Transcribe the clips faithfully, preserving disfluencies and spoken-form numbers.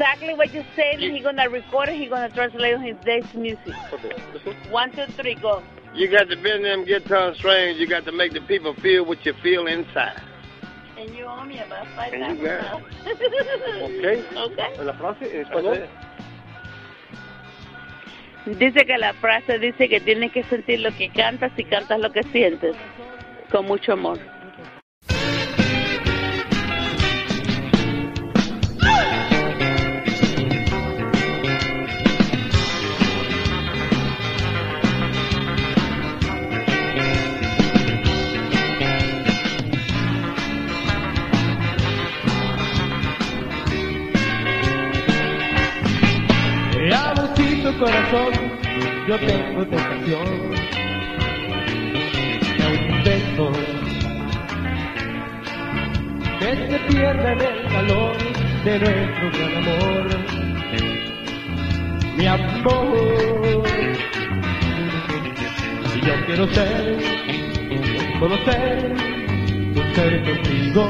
exactly what you said. You, He's gonna record it. He's gonna translate on his day's music. Okay, listen. One, two, three, go. You got to bend them guitar strings. You got to make the people feel what you feel inside. And you owe me about five And you thousand got dollars. Okay. Okay. ¿La frase en español? Dice que la frase dice que tienes que sentir lo que cantas y cantas lo que sientes. Con mucho amor. Corazón, yo tengo tentación de un beso que se pierda en el calor de nuestro gran amor, mi amor. Y yo quiero ser, conocer, ser contigo.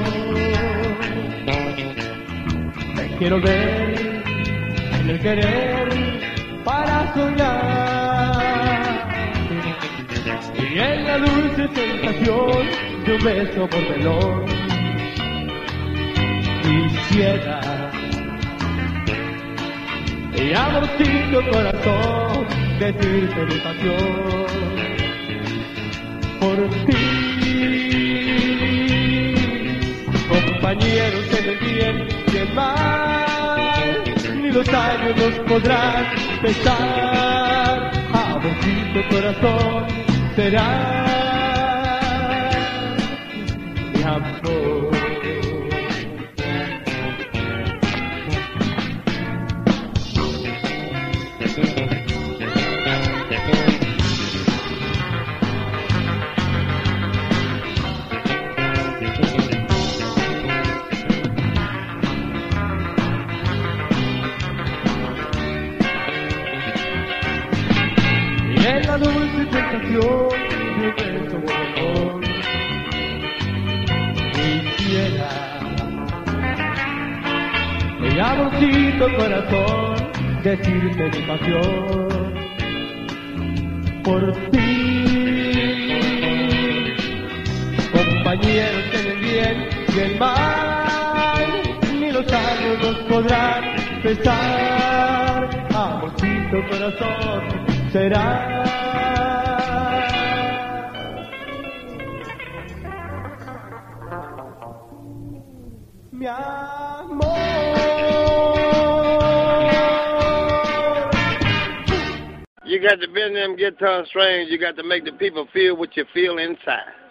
Te quiero ver en el querer para soñar, y en la dulce sensación de un beso por velón quisiera, y amorcito corazón, decirte mi pasión por ti, compañeros en el bien y el mal, ni los años nos podrán pesar, amorcito corazón será mi amor. En la dulce tentación de un beso amor quisiera, mi amorcito corazón, decirte mi pasión por ti, compañeros en el bien y el mal, ni los años nos podrán pesar, amorcito corazón será mi amor. You got to bend them guitar strings. You got to make the people feel what you feel inside.